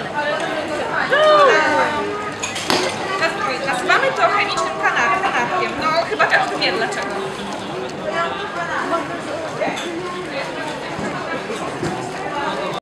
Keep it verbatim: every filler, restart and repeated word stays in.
Zielony. Nazywamy to chemicznym kanapkiem. No chyba każdy wie dlaczego.